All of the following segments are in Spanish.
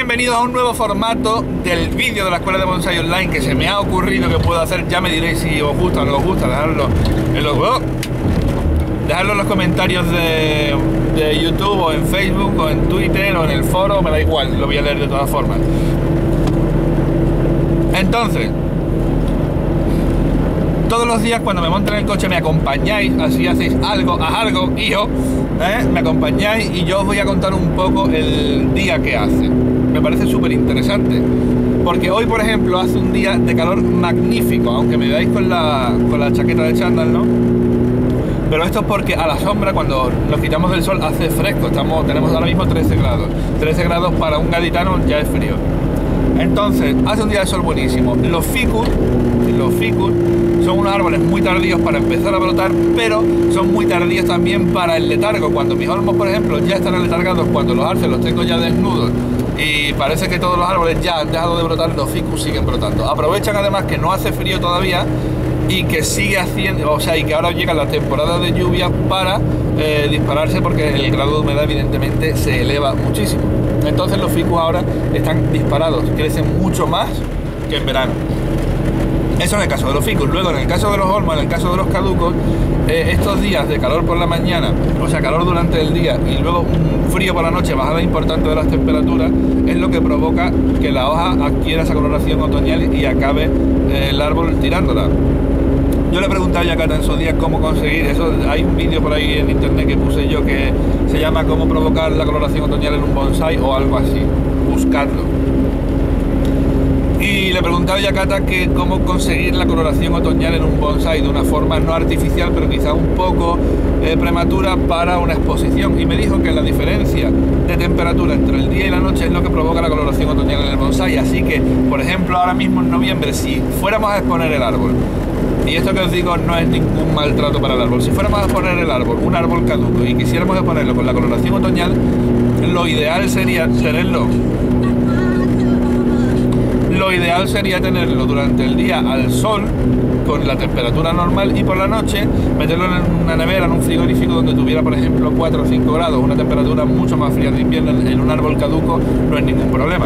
bienvenidos a un nuevo formato del vídeo de la Escuela de Bonsai Online que se me ha ocurrido que puedo hacer. Ya me diréis si os gusta o no os gusta, dejadlo en los comentarios de YouTube o en Facebook o en Twitter o en el foro, me da igual, lo voy a leer de todas formas. Entonces, todos los días cuando me monto en el coche me acompañáis, así hacéis algo, hijo, me acompañáis y yo os voy a contar un poco el día que hace. Me parece súper interesante, porque hoy, por ejemplo, hace un día de calor magnífico, aunque me veáis con la chaqueta de chándal, ¿no? Pero esto es porque a la sombra, cuando nos quitamos del sol, hace fresco. Tenemos ahora mismo 13 grados. 13 grados para un gaditano ya es frío. Entonces, hace un día de sol buenísimo. Los ficus son unos árboles muy tardíos para empezar a brotar, pero son muy tardíos también para el letargo. Cuando mis olmos, por ejemplo, ya están aletargados, cuando los arces los tengo ya desnudos y parece que todos los árboles ya han dejado de brotar, los ficus siguen brotando. Aprovechan además que no hace frío todavía y que sigue haciendo, o sea, y que ahora llega la temporada de lluvia para dispararse, porque el grado de humedad evidentemente se eleva muchísimo. Entonces los ficus ahora están disparados, crecen mucho más que en verano. Eso en el caso de los ficus. Luego, en el caso de los olmos, en el caso de los caducos, estos días de calor por la mañana, o sea, calor durante el día y luego un frío por la noche, bajada importante de las temperaturas, es lo que provoca que la hoja adquiera esa coloración otoñal y acabe el árbol tirándola. Yo le he preguntado ya a Cata en su día cómo conseguir eso. Hay un vídeo por ahí en internet que puse yo que se llama "Cómo provocar la coloración otoñal en un bonsai" o algo así. Buscadlo. Y le preguntaba ya a Cata que cómo conseguir la coloración otoñal en un bonsai de una forma no artificial, pero quizá un poco prematura para una exposición. Y me dijo que la diferencia de temperatura entre el día y la noche es lo que provoca la coloración otoñal en el bonsai. Así que, por ejemplo, ahora mismo en noviembre, si fuéramos a exponer el árbol, y esto que os digo no es ningún maltrato para el árbol, si fuéramos a poner el árbol, un árbol caduco, y quisiéramos exponerlo con la coloración otoñal, lo ideal sería tenerlo durante el día al sol con la temperatura normal, y por la noche meterlo en una nevera, en un frigorífico donde tuviera, por ejemplo, 4 o 5 grados, una temperatura mucho más fría de invierno. En un árbol caduco no es ningún problema.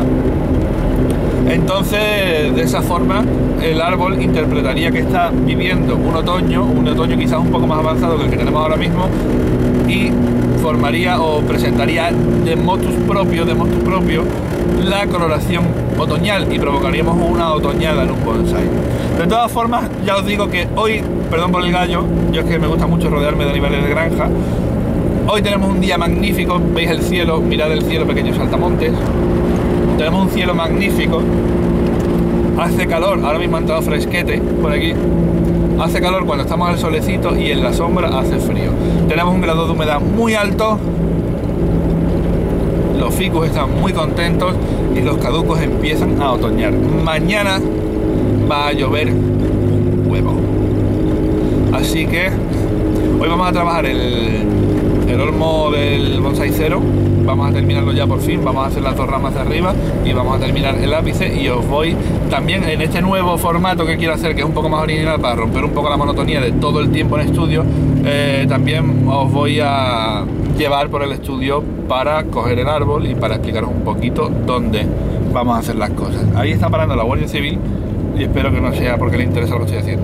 Entonces, de esa forma, el árbol interpretaría que está viviendo un otoño quizás un poco más avanzado que el que tenemos ahora mismo, y formaría o presentaría de motus propio la coloración otoñal, y provocaríamos una otoñada en un bonsai. De todas formas, ya os digo que hoy, perdón por el gallo, yo es que me gusta mucho rodearme de animales de granja. Hoy tenemos un día magnífico, veis el cielo, mirad el cielo, pequeños saltamontes. Tenemos un cielo magnífico, hace calor, ahora mismo ha entrado fresquete por aquí, hace calor cuando estamos al solecito y en la sombra hace frío. Tenemos un grado de humedad muy alto, los ficus están muy contentos y los caducos empiezan a otoñar. Mañana va a llover un huevo, así que hoy vamos a trabajar el olmo del bonsai cero. Vamos a terminarlo ya por fin, vamos a hacer las 2 ramas de arriba y vamos a terminar el ápice, y os voy también en este nuevo formato que quiero hacer, que es un poco más original para romper un poco la monotonía de todo el tiempo en estudio. También os voy a llevar por el estudio para coger el árbol y para explicaros un poquito dónde vamos a hacer las cosas. Ahí está parando la Guardia Civil y espero que no sea porque le interesa lo que estoy haciendo.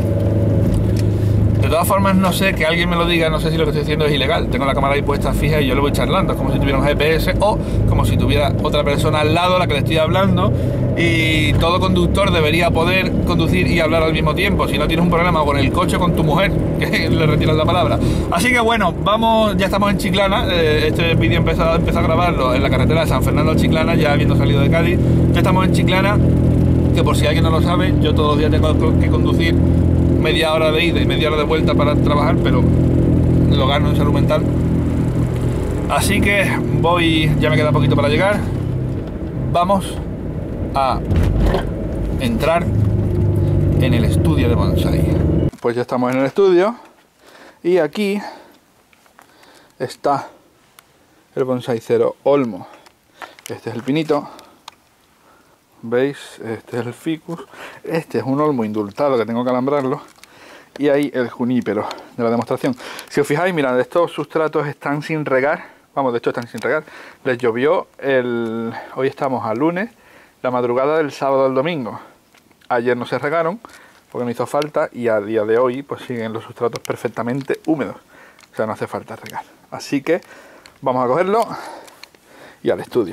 De todas formas, no sé, que alguien me lo diga, no sé si lo que estoy haciendo es ilegal. Tengo la cámara ahí puesta fija y yo lo voy charlando, es como si tuviera un GPS o como si tuviera otra persona al lado a la que le estoy hablando, y todo conductor debería poder conducir y hablar al mismo tiempo. Si no tienes un problema con el coche o con tu mujer, que le retiras la palabra. Así que bueno, vamos, ya estamos en Chiclana. Este vídeo empezó a grabarlo en la carretera de San Fernando a Chiclana, ya habiendo salido de Cádiz. Ya estamos en Chiclana, que por si alguien no lo sabe, yo todos los días tengo que conducir media hora de ida y media hora de vuelta para trabajar, pero lo gano en salud mental. Así que ya me queda poquito para llegar. Vamos a entrar en el estudio de bonsai. Pues ya estamos en el estudio y aquí está el bonsai cero olmo. Este es el pinito, ¿veis? Este es el ficus, este es un olmo indultado que tengo que alambrarlo, y ahí el junípero de la demostración. Si os fijáis, mirad, estos sustratos están sin regar, vamos, de hecho están sin regar. Les llovió hoy estamos a lunes, la madrugada del sábado al domingo. Ayer no se regaron porque no hizo falta y a día de hoy pues siguen los sustratos perfectamente húmedos. O sea, no hace falta regar. Así que vamos a cogerlo y al estudio.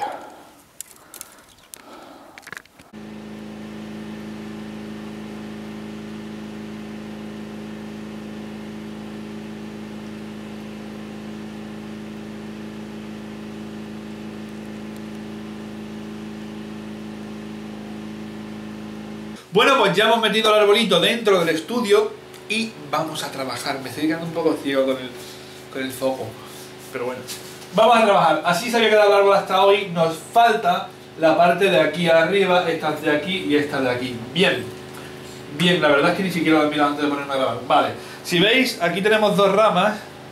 Bueno, pues ya hemos metido el arbolito dentro del estudio y vamos a trabajar. Me estoy quedando un poco ciego con el foco, pero bueno. Vamos a trabajar. Así se había quedado el árbol hasta hoy. Nos falta la parte de aquí arriba, estas de aquí y estas de aquí. Bien. Bien, la verdad es que ni siquiera lo he mirado antes de ponerme a grabar. Vale. Si veis, aquí tenemos dos ramas.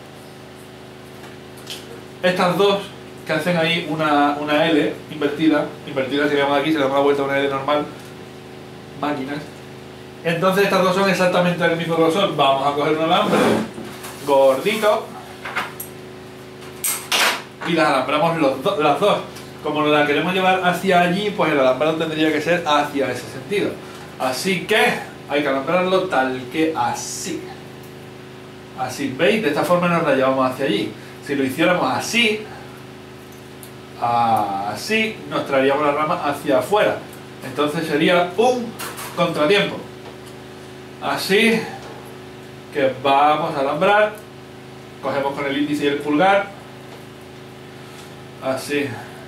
Estas dos que hacen ahí una L invertida. Invertida si vemos aquí, se le da una vuelta a una L normal. Máquinas. Entonces estas dos son exactamente del mismo grosor. Vamos a coger un alambre gordito y las alambramos las dos. Como nos la queremos llevar hacia allí, pues el alambrado tendría que ser hacia ese sentido. Así que hay que alambrarlo tal que así. Así, ¿veis? De esta forma nos la llevamos hacia allí. Si lo hiciéramos así, así, nos traeríamos la rama hacia afuera. Entonces sería un contratiempo. Así que vamos a alambrar. Cogemos con el índice y el pulgar. Así.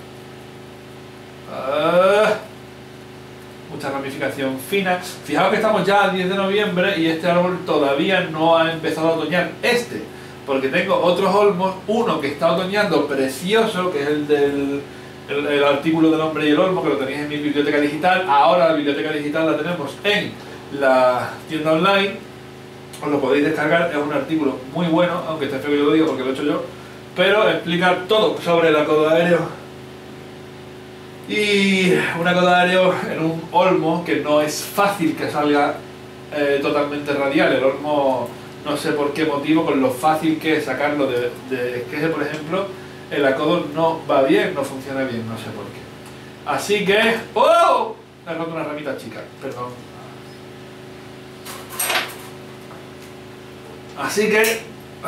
Mucha ramificación fina. Fijaos que estamos ya a 10 de noviembre y este árbol todavía no ha empezado a otoñar. Porque tengo otros olmos. Uno que está otoñando precioso, que es el del... El artículo del hombre y el olmo, que lo tenéis en mi biblioteca digital. Ahora la biblioteca digital la tenemos en la tienda online. Os lo podéis descargar, es un artículo muy bueno, aunque esté feo que yo lo diga porque lo he hecho yo. Pero explica todo sobre el acodo aéreo. Y un acodo aéreo en un olmo que no es fácil que salga totalmente radial. El olmo, no sé por qué motivo, con lo fácil que es sacarlo de esqueje, por ejemplo, el acodo no va bien, no funciona bien, no sé por qué. Así que... ¡Oh! Me he roto una ramita chica, perdón. Así que...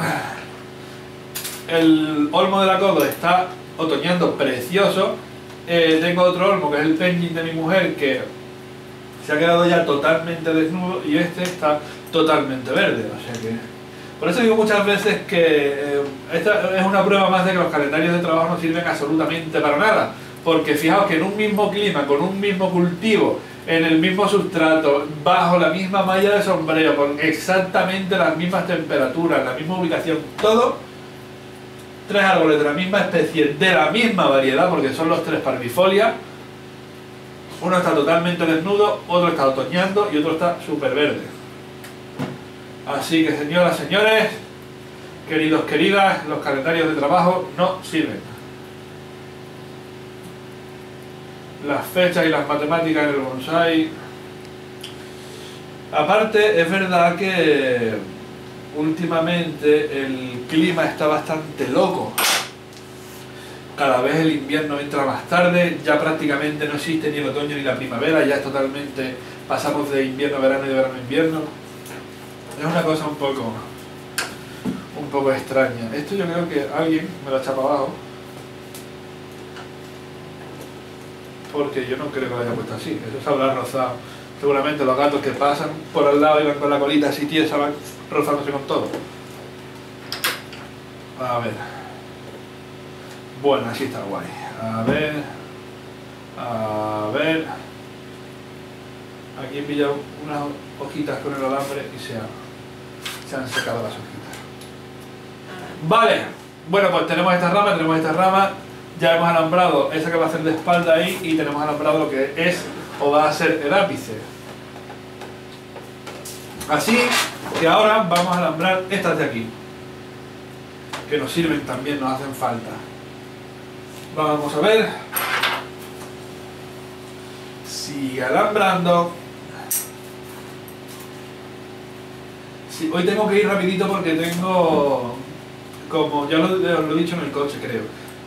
El olmo del acodo está otoñando precioso. Tengo otro olmo, que es el penguin de mi mujer, que se ha quedado ya totalmente desnudo y este está totalmente verde, o sea que... Por eso digo muchas veces que esta es una prueba más de que los calendarios de trabajo no sirven absolutamente para nada. Porque fijaos que en un mismo clima, con un mismo cultivo, en el mismo sustrato, bajo la misma malla de sombreo, con exactamente las mismas temperaturas, la misma ubicación, todo, tres árboles de la misma especie, de la misma variedad, porque son los tres parvifolia. Uno está totalmente desnudo, otro está otoñando y otro está súper verde. Así que, señoras, señores, queridos, queridas, los calendarios de trabajo no sirven. Las fechas y las matemáticas en el bonsai. Aparte, es verdad que últimamente el clima está bastante loco. Cada vez el invierno entra más tarde, ya prácticamente no existe ni el otoño ni la primavera, ya es totalmente, pasamos de invierno a verano y de verano a invierno. Es una cosa un poco extraña. Esto yo creo que alguien me lo echa para abajo. Porque yo no creo que lo haya puesto así. Eso se habrá rozado. Seguramente los gatos que pasan por al lado y van con la colita así tiesa van rozándose con todo. A ver. Bueno, así está guay. A ver. A ver. Aquí he pillado unas hojitas con el alambre y se han secado las hojitas. Vale, bueno, pues tenemos esta rama, ya hemos alambrado esa que va a hacer de espalda ahí y tenemos alambrado lo que es o va a ser el ápice. Así que ahora vamos a alambrar estas de aquí, que nos sirven también, nos hacen falta. Vamos a ver. Sigue alambrando. Sí, hoy tengo que ir rapidito porque tengo, como ya lo he dicho en el coche creo,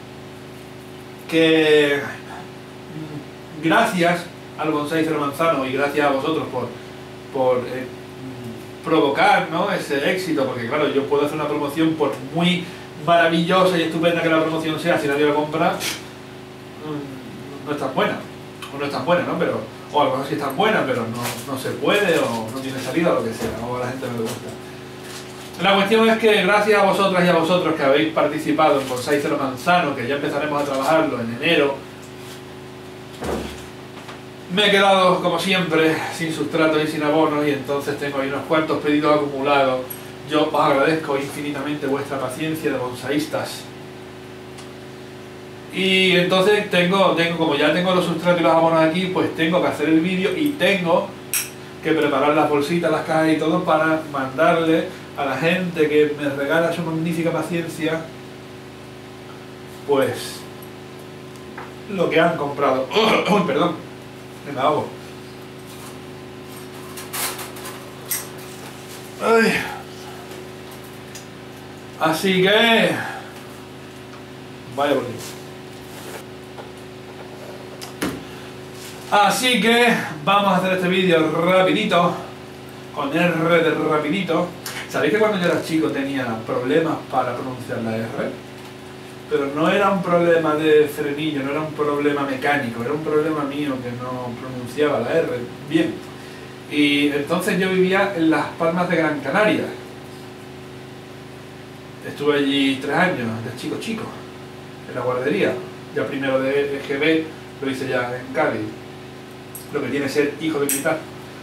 que gracias al Bonsai Cero Manzano y gracias a vosotros por provocar, ¿no?, ese éxito, porque claro, yo puedo hacer una promoción por muy maravillosa y estupenda que la promoción sea, si nadie la compra, no es tan buena, o no es tan buena, ¿no? Pero, o a lo mejor sí es tan buena, pero no se puede, o no tiene salida, o lo que sea, o a la gente no le gusta. La cuestión es que gracias a vosotras y a vosotros que habéis participado en Bonsai Cero Manzano, que ya empezaremos a trabajarlo en enero, me he quedado, como siempre, sin sustratos y sin abonos, y entonces tengo ahí unos cuantos pedidos acumulados. Yo os agradezco infinitamente vuestra paciencia de bonsaístas. Y entonces como ya tengo los sustratos y los abonos aquí, pues tengo que hacer el vídeo y tengo que preparar las bolsitas, las cajas y todo para mandarle a la gente que me regala su magnífica paciencia, pues, lo que han comprado. Uy, perdón, me ahogo. Ay. Así que... vaya por aquí. Así que vamos a hacer este vídeo rapidito, con R de rapidito. ¿Sabéis que cuando yo era chico tenía problemas para pronunciar la R? Pero no era un problema de frenillo, no era un problema mecánico, era un problema mío que no pronunciaba la R bien. Y entonces yo vivía en Las Palmas de Gran Canaria. Estuve allí 3 años, de chico, en la guardería. Ya primero de EGB lo hice ya en Cádiz. Lo que tiene ser hijo de militar.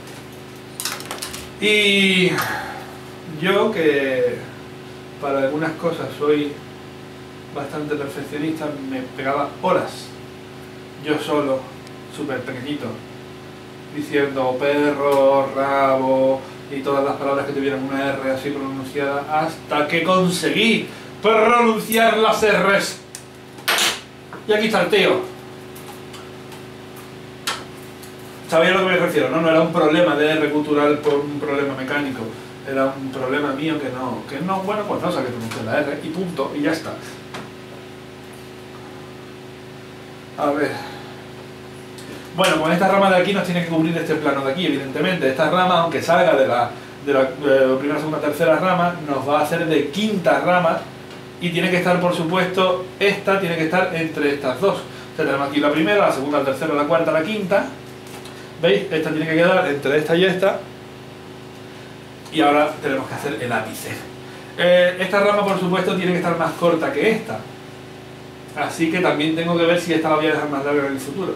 Y yo, que para algunas cosas soy bastante perfeccionista, me pegaba horas yo solo, súper pequeñito, diciendo perro, rabo y todas las palabras que tuvieran una R así pronunciada, hasta que conseguí pronunciar las R's. Y aquí está el tío. ¿Sabéis a lo que me refiero? No era un problema de R cultural por un problema mecánico. Era un problema mío que no, bueno, pues no sabía pronunciar la R y punto, y ya está. A ver. Bueno, con esta rama de aquí nos tiene que cubrir este plano de aquí, evidentemente. Esta rama, aunque salga de la primera, segunda, tercera rama, nos va a hacer de quinta rama, y tiene que estar, por supuesto, esta tiene que estar entre estas dos. O sea, tenemos aquí la primera, la segunda, la tercera, la cuarta, la quinta. ¿Veis? Esta tiene que quedar entre esta y esta. Y ahora tenemos que hacer el ápice. Esta rama, por supuesto, tiene que estar más corta que esta. Así que también tengo que ver si esta la voy a dejar más larga en el futuro.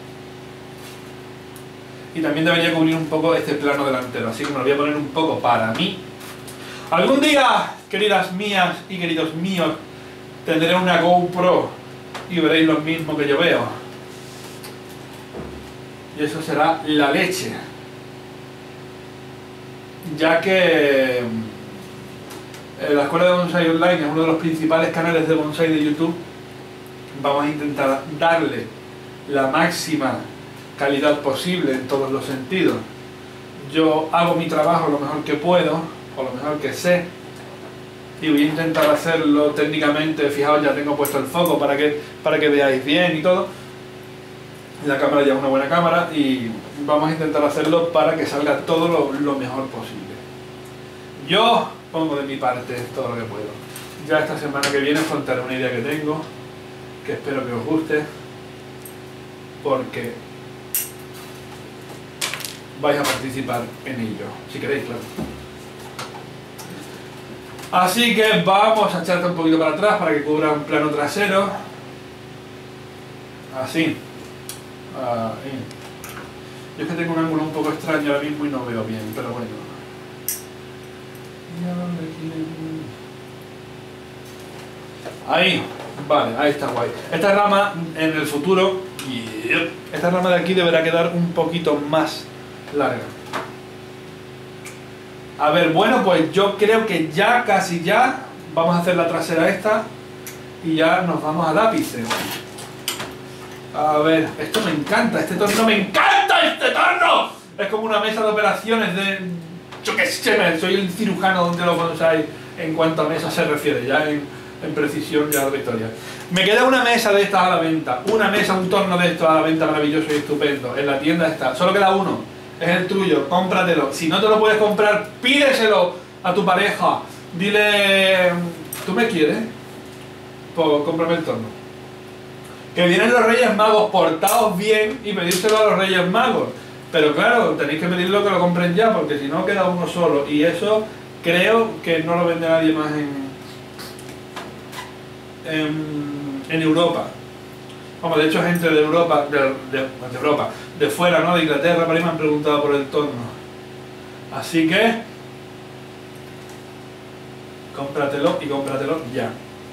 Y también debería cubrir un poco este plano delantero. Así que me lo voy a poner un poco para mí. Algún día, queridas mías y queridos míos, tendré una GoPro y veréis lo mismo que yo veo. Y eso será la leche. Ya que la Escuela de Bonsai Online es uno de los principales canales de bonsai de YouTube, vamos a intentar darle la máxima calidad posible en todos los sentidos. Yo hago mi trabajo lo mejor que puedo, o lo mejor que sé, y voy a intentar hacerlo técnicamente. Fijaos, ya tengo puesto el foco para que veáis bien y todo. La cámara ya es una buena cámara, y vamos a intentar hacerlo para que salga todo lo mejor posible. Yo pongo de mi parte todo lo que puedo. Ya esta semana que viene os contaré una idea que tengo, que espero que os guste, porque vais a participar en ello, si queréis, claro. Así que vamos a echarte un poquito para atrás para que cubra un plano trasero. Así. Ahí. Yo es que tengo un ángulo un poco extraño ahora mismo y no veo bien, pero bueno. Ahí, vale, ahí está guay. Esta rama en el futuro, esta rama de aquí deberá quedar un poquito más larga. A ver, bueno, pues yo creo que ya, casi ya, vamos a hacer la trasera esta y ya nos vamos al ápice. A ver, esto me encanta, este torno me encanta, este torno. Es como una mesa de operaciones de... Yo qué sé, soy el cirujano de los bonsai en cuanto a mesa se refiere. Ya en en precisión ya la historia. Me queda una mesa de estas a la venta, una mesa, un torno de estos a la venta maravilloso y estupendo. En la tienda está, solo queda uno, es el tuyo, cómpratelo. Si no te lo puedes comprar, pídeselo a tu pareja. Dile, ¿tú me quieres? Pues cómprame el torno. Que vienen los Reyes Magos, portaos bien y pedírselo a los Reyes Magos. Pero claro, tenéis que pedirlo que lo compren ya, porque si no queda uno solo. Y eso creo que no lo vende nadie más en Europa. Vamos, de hecho gente de Europa, de Europa, de fuera, ¿no? De Inglaterra, para ahí me han preguntado por el torno. Así que cómpratelo y cómpratelo ya.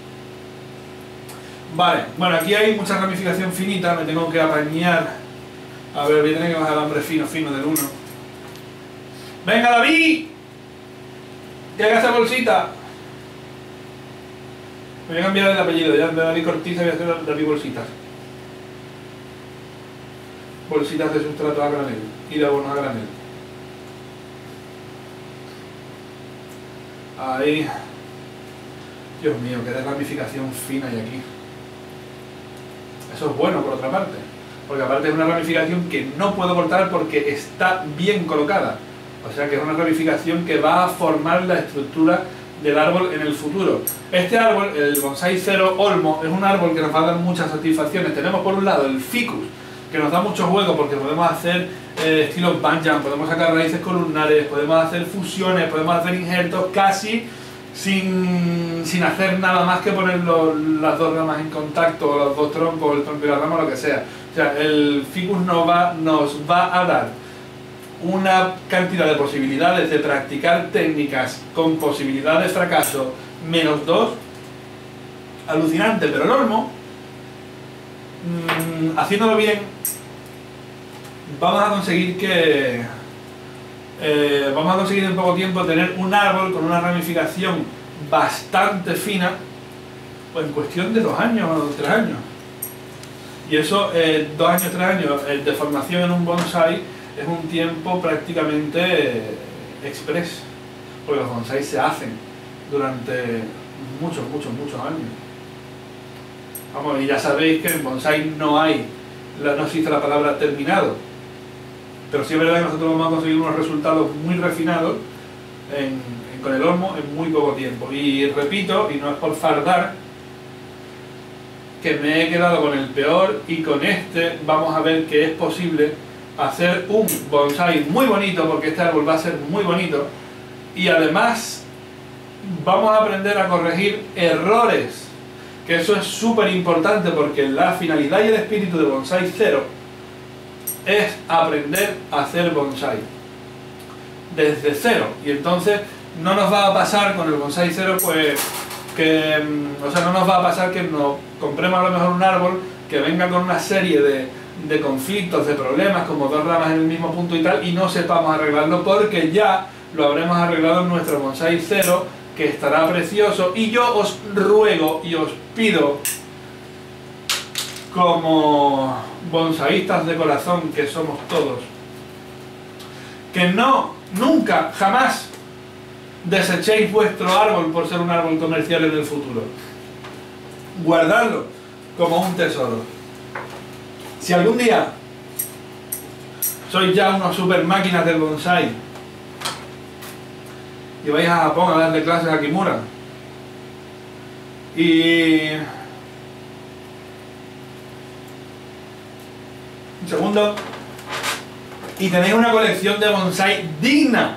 Vale, bueno, aquí hay mucha ramificación finita, me tengo que apañar. A ver, voy a tener que bajar el hambre fino del 1. ¡Venga, David! ¡Que haga esa bolsita! Me voy a cambiar el apellido, ya de David Cortiza voy a hacer David Bolsitas. Bolsitas de sustrato a granel y de abono a granel. Ahí. Dios mío, qué de ramificación fina hay aquí. Eso es bueno por otra parte, porque aparte es una ramificación que no puedo cortar porque está bien colocada. O sea que es una ramificación que va a formar la estructura del árbol en el futuro. Este árbol, el Bonsai Zero Olmo, es un árbol que nos va a dar muchas satisfacciones. Tenemos por un lado el ficus, que nos da mucho juego porque podemos hacer estilos banyan, podemos sacar raíces columnares, podemos hacer fusiones, podemos hacer injertos casi sin hacer nada más que poner las dos ramas en contacto, o los dos troncos, el tronco y la rama, lo que sea. O sea, el ficus nos va a dar una cantidad de posibilidades de practicar técnicas con posibilidad de fracaso -2, alucinante. Pero el olmo, haciéndolo bien, vamos a conseguir en poco tiempo tener un árbol con una ramificación bastante fina, pues en cuestión de 2 años o 3 años. Y eso, 2 años, 3 años de formación en un bonsai es un tiempo prácticamente express, porque los bonsais se hacen durante muchos años. Vamos, y ya sabéis que en bonsai no existe la palabra terminado, pero sí es verdad que nosotros vamos a conseguir unos resultados muy refinados con el olmo en muy poco tiempo. Y repito, y no es por fardar, que me he quedado con el peor, y con este vamos a ver que es posible hacer un bonsai muy bonito, porque este árbol va a ser muy bonito, y además vamos a aprender a corregir errores, que eso es súper importante, porque la finalidad y el espíritu de Bonsai Zero es aprender a hacer bonsai desde cero. Y entonces no nos va a pasar con el Bonsai Zero pues no nos va a pasar que nos compremos a lo mejor un árbol que venga con una serie de conflictos, de problemas, como 2 ramas en el mismo punto y tal, y no sepamos arreglarlo, porque ya lo habremos arreglado en nuestro Bonsai Zero, que estará precioso. Y yo os ruego y os pido, como bonsaístas de corazón que somos todos, que nunca, jamás desechéis vuestro árbol por ser un árbol comercial en el futuro. Guardadlo como un tesoro. Si algún día sois ya unos super máquinas del bonsai y vais a Japón a darle clases a Kimura y tenéis una colección de bonsai digna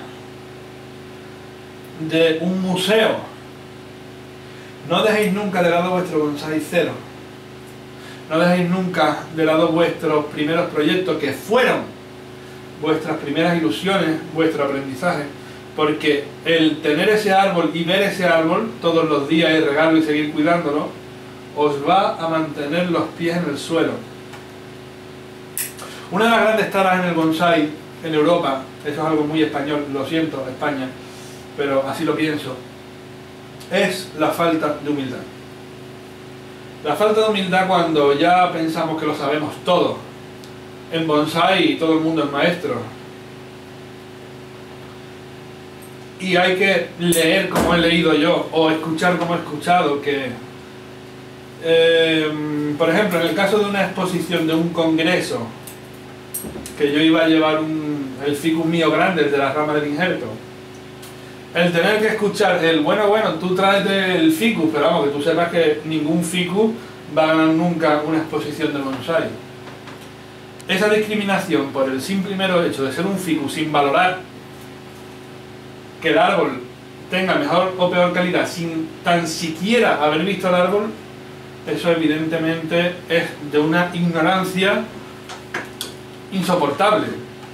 de un museo, no dejéis nunca de lado vuestro Bonsai Zero, no dejéis nunca de lado vuestros primeros proyectos, que fueron vuestras primeras ilusiones, vuestro aprendizaje, porque el tener ese árbol y ver ese árbol todos los días y regarlo y seguir cuidándolo, os va a mantener los pies en el suelo. Una de las grandes taras en el bonsai en Europa, eso es algo muy español, lo siento, España, pero así lo pienso, es la falta de humildad. La falta de humildad cuando ya pensamos que lo sabemos todo. En bonsai todo el mundo es maestro. y hay que leer como he leído yo o escuchar como he escuchado, que por ejemplo en el caso de una exposición de un congreso que yo iba a llevar el ficus mío grande, el de la rama del injerto, el tener que escuchar bueno, tú tráete el ficus, pero vamos, que tú sepas que ningún ficus va a ganar nunca una exposición de bonsai. Esa discriminación por el simple y mero hecho de ser un ficus sin valorar que el árbol tenga mejor o peor calidad sin tan siquiera haber visto el árbol, eso evidentemente es de una ignorancia insoportable.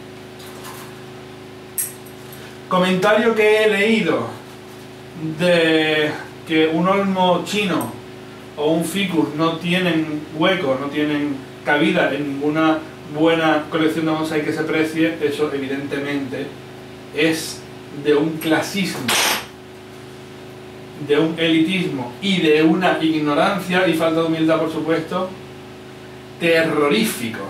Comentario que he leído de que un olmo chino o un ficus no tienen hueco, no tienen cabida en ninguna buena colección de bonsai que se precie, eso evidentemente es de un clasismo, de un elitismo y de una ignorancia y falta de humildad, por supuesto, terrorífico,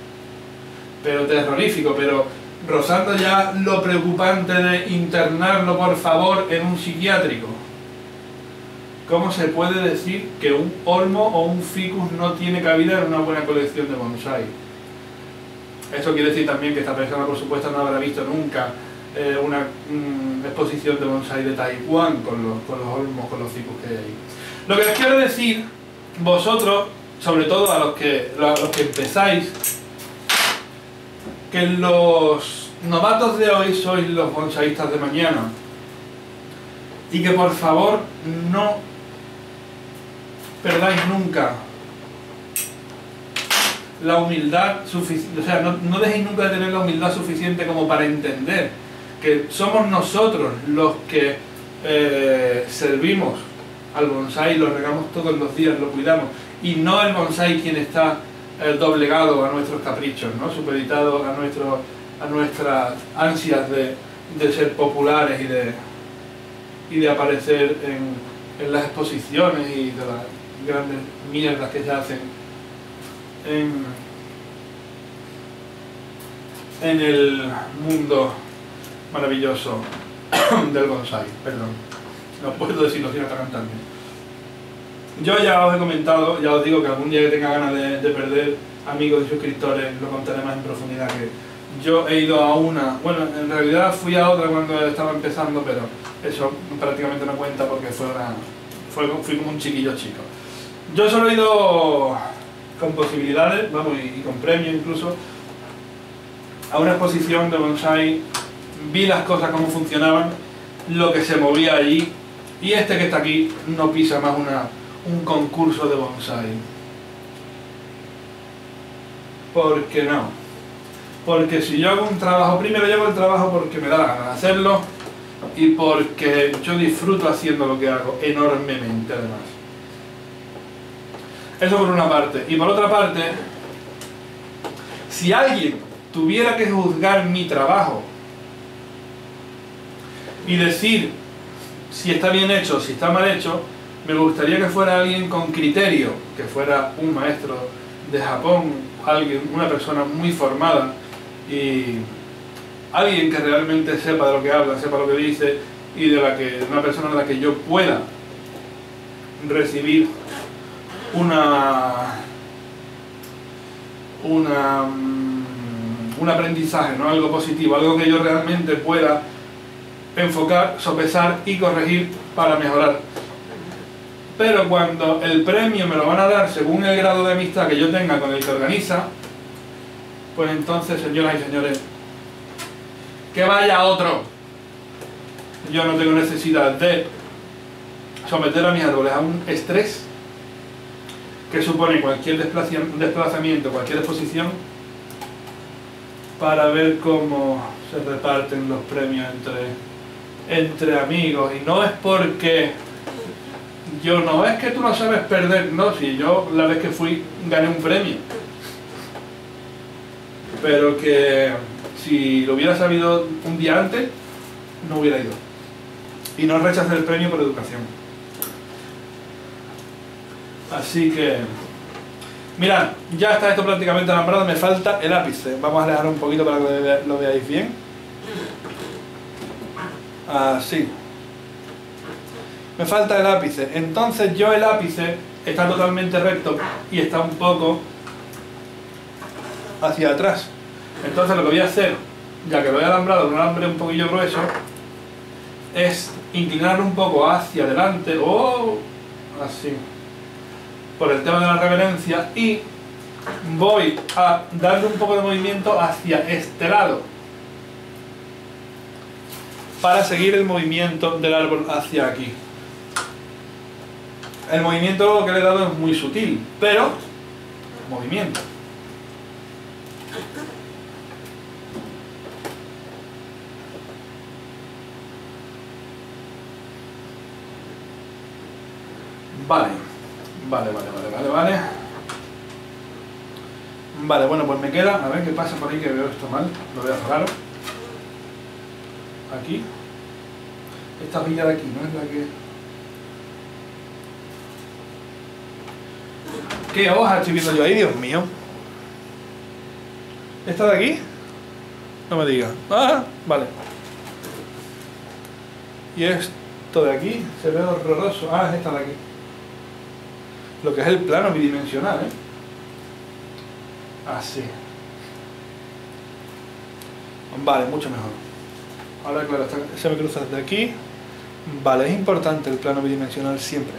pero rozando ya lo preocupante de internarlo por favor en un psiquiátrico. ¿Cómo se puede decir que un olmo o un ficus no tiene cabida en una buena colección de bonsai? Eso quiere decir también que esta persona, por supuesto, no habrá visto nunca una exposición de bonsai de Taiwán con los olmos, con los ficus que hay ahí. Lo que les quiero decir, vosotros, sobre todo a los que empezáis, que los novatos de hoy sois los bonsaístas de mañana, y que por favor no perdáis nunca la humildad suficiente, o sea, no dejéis nunca de tener la humildad suficiente como para entender que somos nosotros los que servimos al bonsai, lo regamos todos los días, lo cuidamos, y no el bonsai quien está doblegado a nuestros caprichos, ¿no? Supeditado a nuestras ansias de ser populares y de aparecer en las exposiciones y de las grandes mierdas que se hacen en el mundo maravilloso del bonsai. Perdón, no puedo decirlo sin atragantarme. Yo ya os he comentado, ya os digo que algún día que tenga ganas de perder amigos y suscriptores lo contaré más en profundidad, que yo he ido a una, bueno, en realidad fui a otra cuando estaba empezando, pero eso prácticamente no cuenta porque fui como un chiquillo chico. Yo solo he ido con posibilidades, vamos, y con premios incluso, a una exposición de bonsai, vi las cosas cómo funcionaban, lo que se movía allí, y este que está aquí no pisa más un concurso de bonsai. ¿Por qué no? Porque si yo hago un trabajo, primero yo hago el trabajo porque me da la gana de hacerlo y porque yo disfruto haciendo lo que hago enormemente, además. Eso por una parte. Y por otra parte, si alguien tuviera que juzgar mi trabajo y decir si está bien hecho o si está mal hecho, me gustaría que fuera alguien con criterio, que fuera un maestro de Japón, una persona muy formada y alguien que realmente sepa de lo que habla, sepa lo que dice y una persona de la que yo pueda recibir un aprendizaje, ¿no? Algo positivo, algo que yo realmente pueda enfocar, sopesar y corregir para mejorar. Pero cuando el premio me lo van a dar según el grado de amistad que yo tenga con el que organiza, pues entonces, señoras y señores, que vaya otro. Yo no tengo necesidad de someter a mis árboles a un estrés que supone cualquier desplazamiento, cualquier exposición, para ver cómo se reparten los premios entre amigos. Y no es porque no es que tú no sabes perder, no, si yo la vez que fui gané un premio, pero que si lo hubiera sabido un día antes no hubiera ido y no rechacé el premio por educación. Así que mirad, ya está esto prácticamente alambrado, me falta el ápice. Vamos a alejar un poquito para que lo veáis bien. Así. Me falta el ápice. Entonces yo el ápice está totalmente recto y está un poco hacia atrás. Entonces lo que voy a hacer, ya que lo he alambrado con un alambre un poquillo grueso, es inclinarlo un poco hacia adelante, o así, por el tema de la reverencia, y voy a darle un poco de movimiento hacia este lado para seguir el movimiento del árbol hacia aquí. El movimiento que le he dado es muy sutil, pero movimiento. Vale, vale, bueno, pues me queda, a ver qué pasa por ahí, que veo esto mal, lo veo raro. Aquí, esta villa de aquí, ¿no es la que...? ¿Qué hoja estoy viendo yo ahí, Dios mío? ¿Esta de aquí? No me digas. Ah, vale. Y esto de aquí se ve horroroso. Ah, es esta de aquí. Lo que es el plano bidimensional, ¿eh? Así. Vale, mucho mejor. Ahora, claro, se me cruza desde aquí. Vale, es importante el plano bidimensional siempre.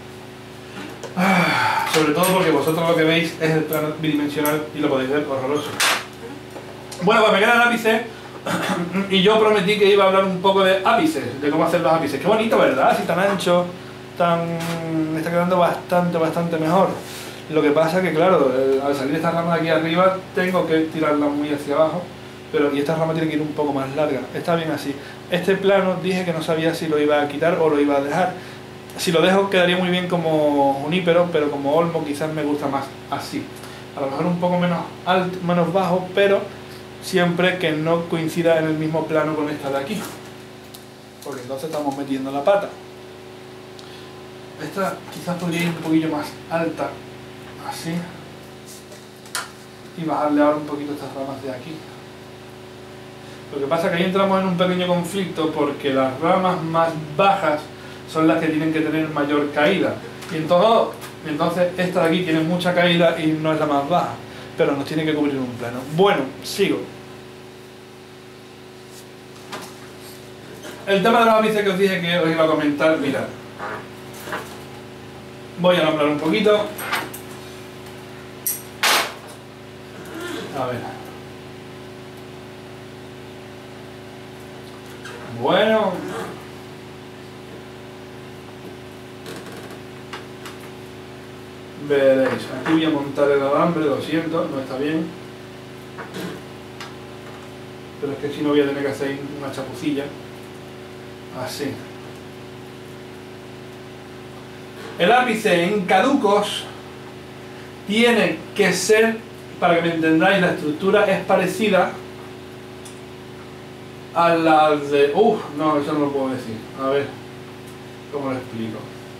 Sobre todo porque vosotros lo que veis es el plano bidimensional y lo podéis ver horroroso. Bueno, pues me queda el ápice. Y yo prometí que iba a hablar un poco de ápices, de cómo hacer los ápices. Qué bonito, ¿verdad? Así tan ancho, me está quedando bastante mejor. Lo que pasa que, claro, al salir esta rama de aquí arriba tengo que tirarla muy hacia abajo, pero y esta rama tiene que ir un poco más larga. Está bien así. Este plano dije que no sabía si lo iba a quitar o lo iba a dejar. Si lo dejo quedaría muy bien como junípero, pero como olmo quizás me gusta más así. A lo mejor un poco menos alto, menos bajo, pero siempre que no coincida en el mismo plano con esta de aquí, porque entonces estamos metiendo la pata. Esta quizás podría ir un poquillo más alta, así, y bajarle ahora un poquito estas ramas de aquí. Lo que pasa es que ahí entramos en un pequeño conflicto, porque las ramas más bajas son las que tienen que tener mayor caída, y entonces esta de aquí tiene mucha caída y no es la más baja, pero nos tiene que cubrir un plano. Bueno, sigo. El tema de los ápices que os dije que os iba a comentar, mirad. Voy a alambrar un poquito. A ver. Bueno. Veréis, aquí voy a montar el alambre, lo siento, no está bien. Pero es que si no voy a tener que hacer una chapucilla. Así. El ápice en caducos tiene que ser, para que me entendáis, la estructura es parecida a la de... no, eso no lo puedo decir. A ver, ¿cómo lo explico?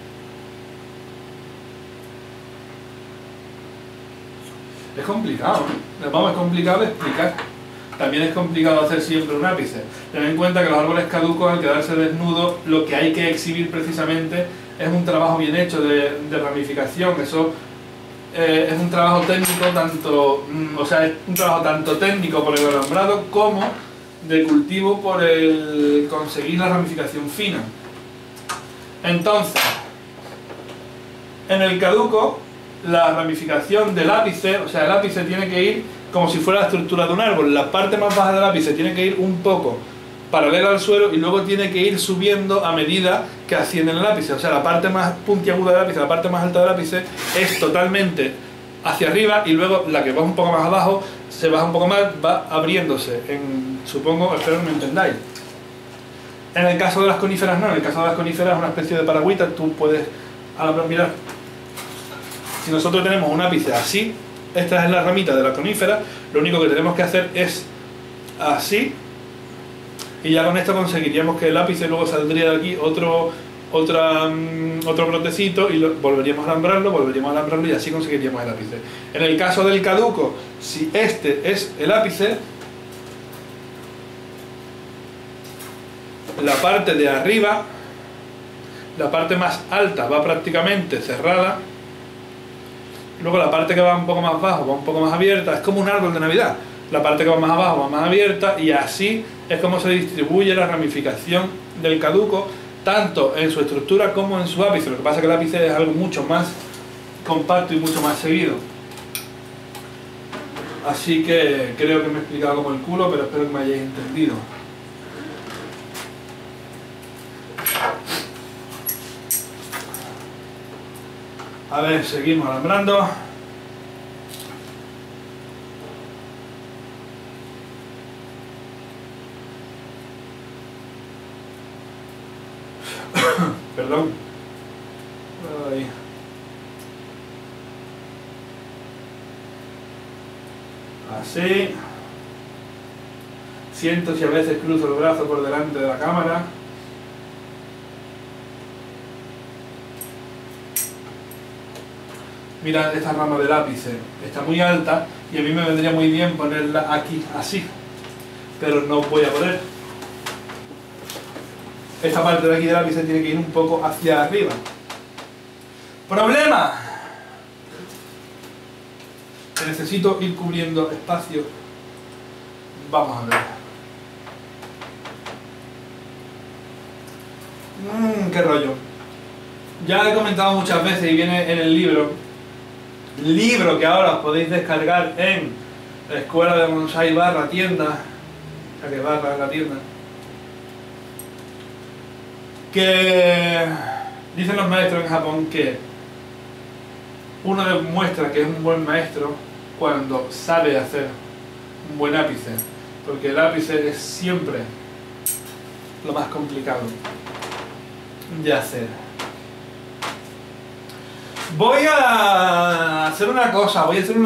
Es complicado, ¿eh? Vamos, es complicado de explicar. También es complicado hacer siempre un ápice. Ten en cuenta que los árboles caducos, al quedarse desnudos, lo que hay que exhibir precisamente es un trabajo bien hecho de ramificación. Eso es un trabajo técnico tanto, es un trabajo tanto técnico por el alambrado como de cultivo por el conseguir la ramificación fina. Entonces, en el caduco, la ramificación del ápice, el ápice tiene que ir como si fuera la estructura de un árbol. La parte más baja del ápice tiene que ir un poco paralela al suelo y luego tiene que ir subiendo a medida que asciende el ápice. La parte más puntiaguda del ápice, la parte más alta del ápice es totalmente hacia arriba, y luego la que va un poco más abajo se baja un poco más, va abriéndose. Supongo, espero que me entendáis. En el caso de las coníferas no, en el caso de las coníferas es una especie de paragüita. Tú puedes alambrar, mirar. Si nosotros tenemos un ápice así, esta es la ramita de la conífera, lo único que tenemos que hacer es así, y ya con esto conseguiríamos que el ápice luego saldría de aquí otro brotecito, y volveríamos a alambrarlo y así conseguiríamos el ápice. En el caso del caduco, si este es el ápice, la parte de arriba, la parte más alta va prácticamente cerrada, luego la parte que va un poco más abajo va un poco más abierta, es como un árbol de Navidad, la parte que va más abajo va más abierta, y así es como se distribuye la ramificación del caduco, tanto en su estructura como en su ápice. Lo que pasa es que el ápice es algo mucho más compacto y mucho más seguido. Así que creo que me he explicado como el culo, pero espero que me hayáis entendido. A ver, seguimos alambrando. Perdón. Ay. Así. Siento si a veces cruzo el brazo por delante de la cámara. Mira, esta rama del ápice está muy alta y a mí me vendría muy bien ponerla aquí, así, pero no voy a poder. Esta parte de aquí del ápice tiene que ir un poco hacia arriba. ¡Problema! Necesito ir cubriendo espacio. Vamos a ver. ¡Qué rollo! Ya he comentado muchas veces y viene en el libro que ahora os podéis descargar en la Escuela de Bonsai / tienda, o sea que barra la tienda, que dicen los maestros en Japón que uno demuestra que es un buen maestro cuando sabe hacer un buen ápice, porque el ápice es siempre lo más complicado de hacer. Voy a hacer una cosa.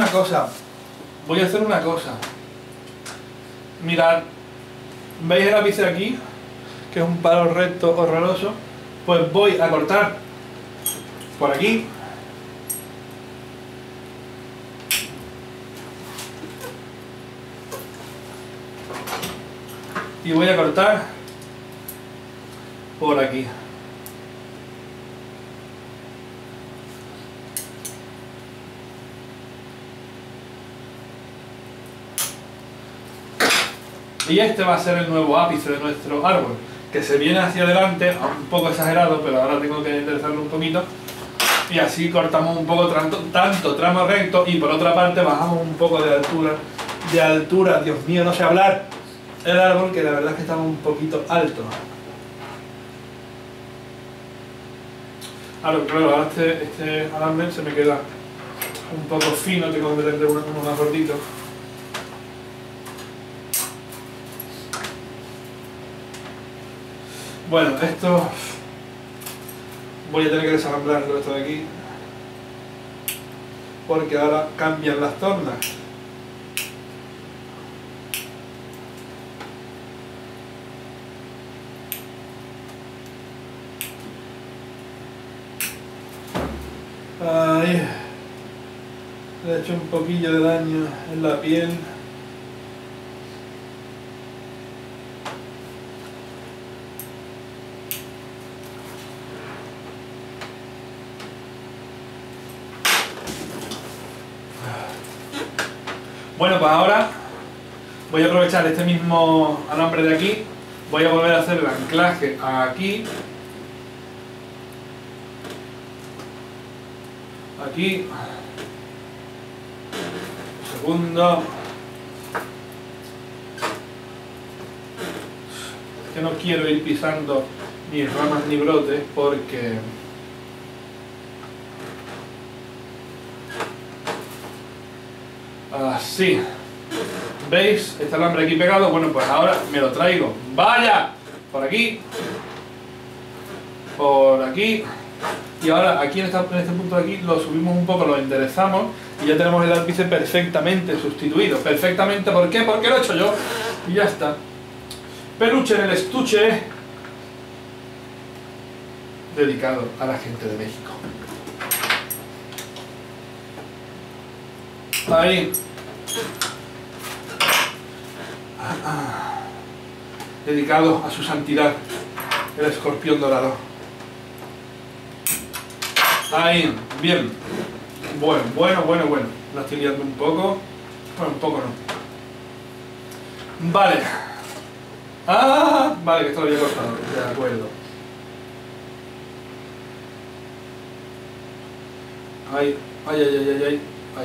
Mirad, ¿veis el ápice aquí? Que es un palo recto horroroso. Pues voy a cortar por aquí. Y voy a cortar por aquí. Y este va a ser el nuevo ápice de nuestro árbol, que se viene hacia adelante, un poco exagerado, pero ahora tengo que enderezarlo un poquito. Y así cortamos un poco tanto tramo recto, y por otra parte bajamos un poco de altura. Dios mío, no sé hablar. El árbol, que la verdad es que estaba un poquito alto. Claro, ahora este alambre se me queda un poco fino, tengo que meterle uno más gordito. Bueno, esto voy a tener que desalamblarlo esto de aquí, porque ahora cambian las tornas. Ahí le he hecho un poquillo de daño en la piel. Bueno, pues ahora voy a aprovechar este mismo alambre de aquí, voy a volver a hacer el anclaje aquí, aquí, segundo, es que no quiero ir pisando ni ramas ni brotes porque así, ¿veis? Este alambre aquí pegado. Bueno, pues ahora me lo traigo, vaya, por aquí, y ahora aquí en este punto de aquí lo subimos un poco, lo enderezamos y ya tenemos el ápice perfectamente sustituido. Perfectamente, ¿por qué? Porque lo he hecho yo y ya está. Peluche en el estuche, dedicado a la gente de México. Ahí. dedicado a su santidad, el escorpión dorado. Ahí, bien. Bueno. La estoy liando un poco. Bueno, un poco no. Vale. Ah, vale, que esto lo había cortado. De acuerdo. Ahí. Ahí.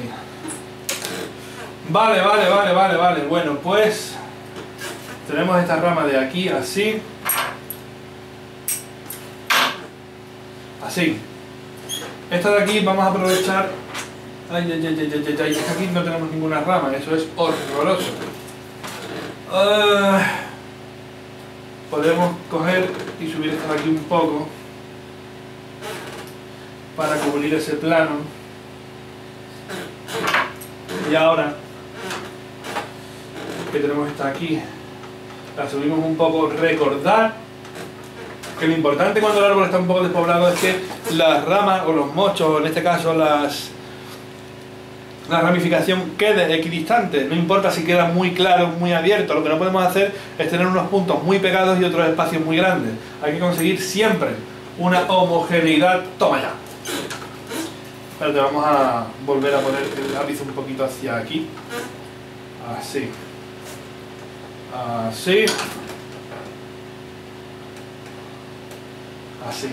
Vale. Bueno, pues tenemos esta rama de aquí, así. Así. Esta de aquí vamos a aprovechar. Ay. Aquí no tenemos ninguna rama, eso es horroroso. Podemos coger y subir esta de aquí un poco para cubrir ese plano. Y ahora que tenemos esta aquí, la subimos un poco. Recordar que lo importante cuando el árbol está un poco despoblado es que las ramas o los mochos, en este caso la ramificación, quede equidistante. No importa si queda muy claro, muy abierto. Lo que no podemos hacer es tener unos puntos muy pegados y otros espacios muy grandes. Hay que conseguir siempre una homogeneidad. Toma ya. Espérate, vamos a volver a poner el lápiz un poquito hacia aquí. Así. Así. Así.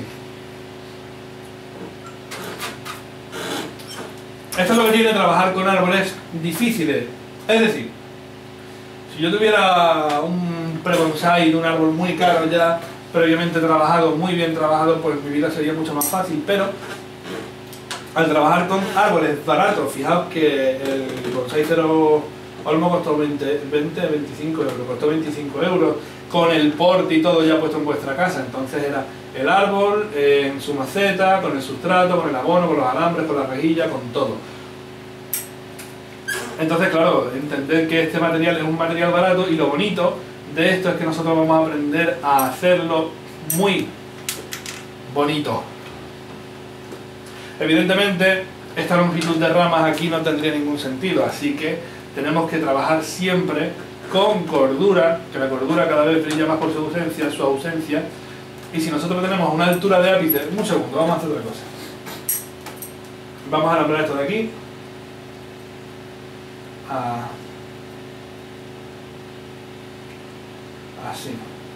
Esto es lo que tiene trabajar con árboles difíciles. Es decir, si yo tuviera un pre-bonsai de un árbol muy caro ya, previamente trabajado, muy bien trabajado, pues mi vida sería mucho más fácil. Pero al trabajar con árboles baratos, fijaos que el bonsai cero olmo costó 25 euros, costó 25 euros, con el porte y todo ya puesto en vuestra casa. Entonces era el árbol en su maceta, con el sustrato, con el abono, con los alambres, con la rejilla, con todo. Entonces, claro, entender que este material es un material barato, y lo bonito de esto es que nosotros vamos a aprender a hacerlo muy bonito. Evidentemente, esta longitud de ramas aquí no tendría ningún sentido, así que tenemos que trabajar siempre con cordura, que la cordura cada vez brilla más por su ausencia. Y si nosotros tenemos una altura de ápice, un segundo, vamos a hacer otra cosa. Vamos a alambrar esto de aquí. Así.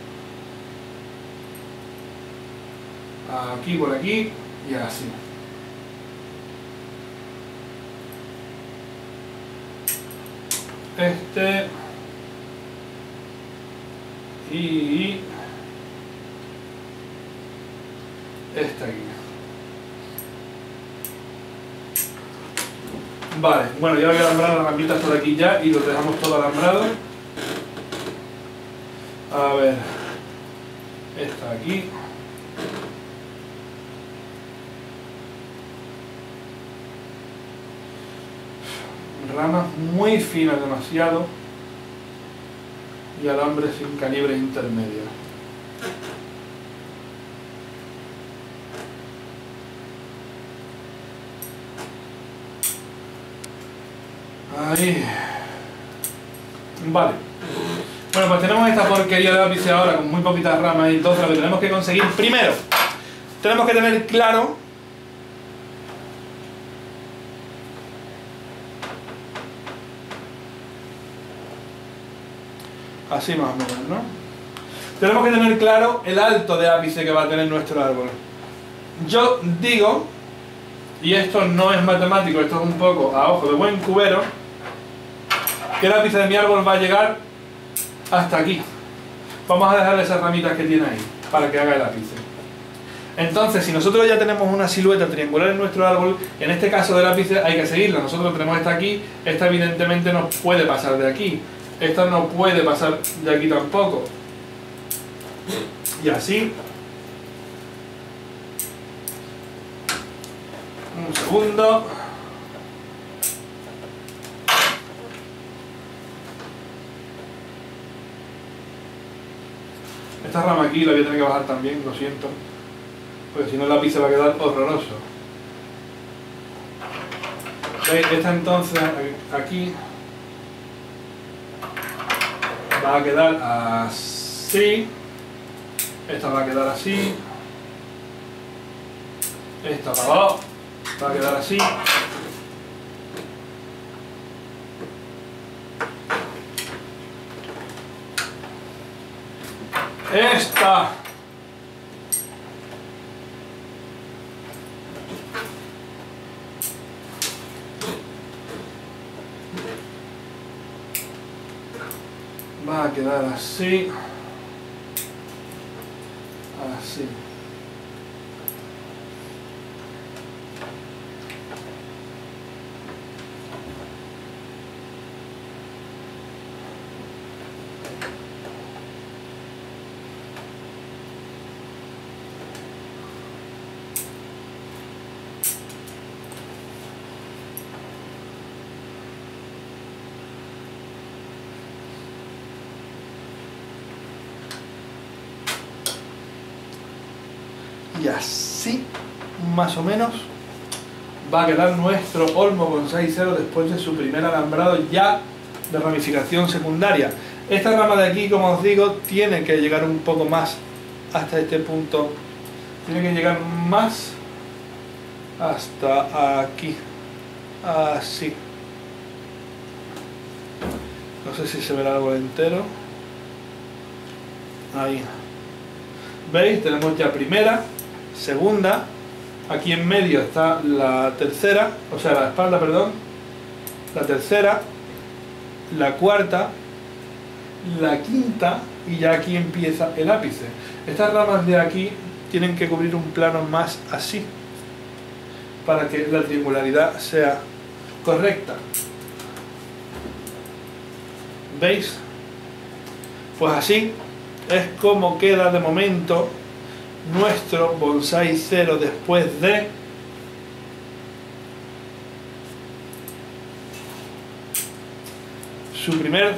Aquí, por aquí y así. Y este aquí. Vale, bueno, ya voy a alambrar las ramitas por aquí ya y lo dejamos todo alambrado. A ver, esta aquí. Ramas muy finas demasiado y alambres sin calibres intermedios. Ahí. Vale. Bueno, pues tenemos esta porquería de ápice ahora con muy poquitas ramas, y entonces lo que tenemos que conseguir primero, tenemos que tener claro así más o menos, ¿no? Tenemos que tener claro el alto de ápice que va a tener nuestro árbol. Yo digo, y esto no es matemático, esto es un poco a ojo de buen cubero, que el ápice de mi árbol va a llegar hasta aquí. Vamos a dejarle esas ramitas que tiene ahí para que haga el ápice. Entonces, si nosotros ya tenemos una silueta triangular en nuestro árbol, en este caso del ápice hay que seguirla. Nosotros tenemos esta aquí, esta evidentemente no puede pasar de aquí. Esta no puede pasar de aquí tampoco. Y así. Un segundo. Esta rama aquí la voy a tener que bajar también, lo siento. Porque si no el lápiz se va a quedar horroroso. ¿Veis? Esta entonces aquí va a quedar así. así. Esta va a quedar así. Esta va a quedar así. Esta va a quedar así. Así. Y así, más o menos, va a quedar nuestro Olmo Bonsai Zero después de su primer alambrado ya de ramificación secundaria. Esta rama de aquí, como os digo, tiene que llegar un poco más hasta este punto. Tiene que llegar más hasta aquí. Así. No sé si se verá algo entero. Ahí. ¿Veis? Tenemos ya primera, segunda, aquí en medio está la tercera, o sea la espalda, perdón, la tercera, la cuarta, la quinta y ya aquí empieza el ápice. Estas ramas de aquí tienen que cubrir un plano más así para que la triangularidad sea correcta. ¿Veis? Pues así es como queda de momento nuestro Bonsai Zero después de su primer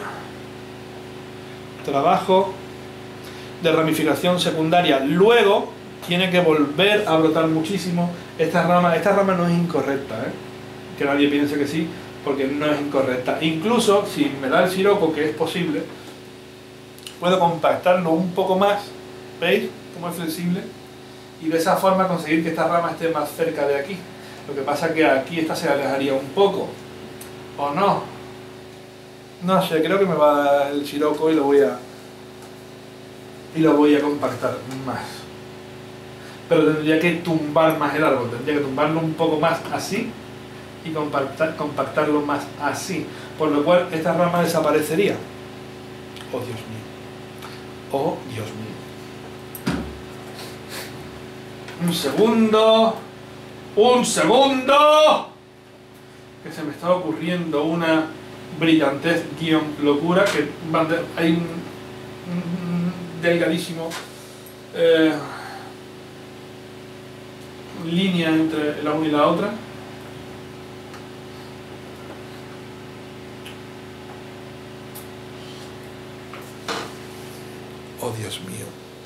trabajo de ramificación secundaria. Luego tiene que volver a brotar muchísimo. Esta rama no es incorrecta, que nadie piense que sí, porque no es incorrecta. Incluso si me da el siroco, que es posible, puedo compactarlo un poco más. ¿Veis cómo es flexible? Y de esa forma conseguir que esta rama esté más cerca de aquí. Lo que pasa es que aquí esta se alejaría un poco. ¿O no? No sé, creo que me va a dar el siroco y lo voy a compactar más. Pero tendría que tumbar más el árbol. Tendría que tumbarlo un poco más así y compactarlo más así. Por lo cual esta rama desaparecería. Oh, Dios mío. Oh, Dios mío. Un segundo. ¡Un segundo! Que se me está ocurriendo una brillantez guión locura. Que hay un delgadísimo línea entre la una y la otra. Oh, Dios mío.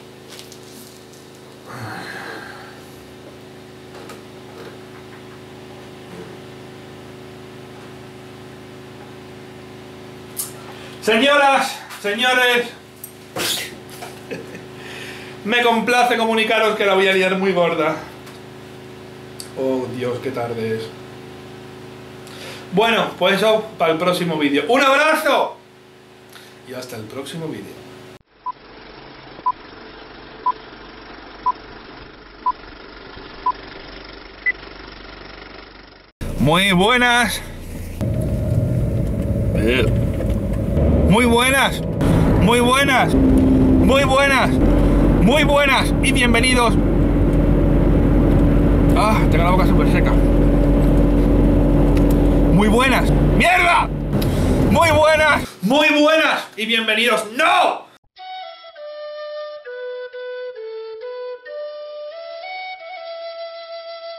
Señoras, señores, me complace comunicaros que la voy a liar muy gorda. Oh, Dios, qué tarde es. Bueno, pues eso para el próximo vídeo. ¡Un abrazo! Y hasta el próximo vídeo. Muy buenas. Muy buenas. Muy buenas. Muy buenas. Muy buenas. Y bienvenidos. Ah, tengo la boca súper seca. Muy buenas. ¡Mierda! Muy buenas. Muy buenas. Y bienvenidos. ¡No!